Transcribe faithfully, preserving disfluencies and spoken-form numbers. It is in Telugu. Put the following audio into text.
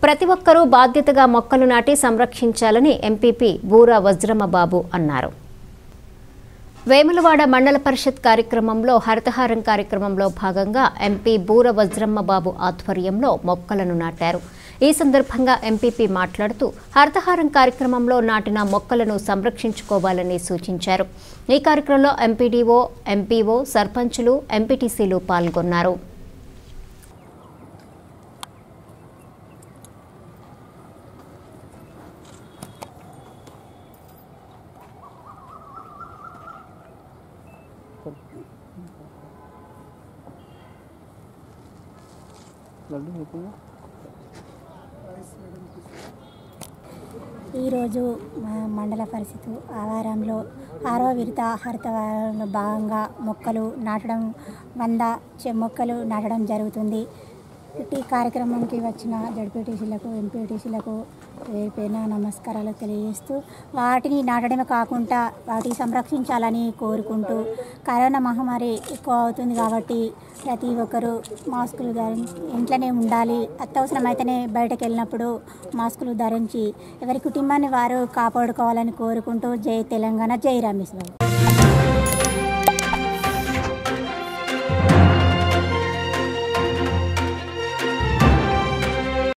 ప్రతి ఒక్కరూ బాధ్యతగా మొక్కలు నాటి సంరక్షించాలని ఎంపీపీ బూరా వజ్రమ్మబాబు అన్నారు. వేములవాడ మండల పరిషత్ కార్యక్రమంలో హరితహారం కార్యక్రమంలో భాగంగా ఎంపీ బూర వజ్రమ్మబాబు ఆధ్వర్యంలో మొక్కలను నాటారు. ఈ సందర్భంగా ఎంపీపీ మాట్లాడుతూ హరితహారం కార్యక్రమంలో నాటిన మొక్కలను సంరక్షించుకోవాలని సూచించారు. ఈ కార్యక్రమంలో ఎంపీడీఓ, ఎంపీఓ, సర్పంచులు, ఎంపీటీసీలు పాల్గొన్నారు. ఈరోజు మండల పరిషత్ ఆవారంలో ఆరో విడత హరితహారంలో భాగంగా మొక్కలు నాటడం వంద మొక్కలు నాటడం జరుగుతుంది. ఈ కార్యక్రమానికి వచ్చిన జడ్పీటీసీలకు, ఎంపీటీసీలకు పేరుపైన నమస్కారాలు తెలియజేస్తూ వాటిని నాటడమే కాకుండా వాటిని సంరక్షించాలని కోరుకుంటూ కరోనా మహమ్మారి ఎక్కువ అవుతుంది కాబట్టి ప్రతి ఒక్కరూ మాస్కులు ధరించి ఇంట్లోనే ఉండాలి. అత్యవసరమైతేనే బయటకు వెళ్ళినప్పుడు మాస్కులు ధరించి ఎవరి కుటుంబాన్ని వారు కాపాడుకోవాలని కోరుకుంటూ జై తెలంగాణ, జై రమేష్ బాబు.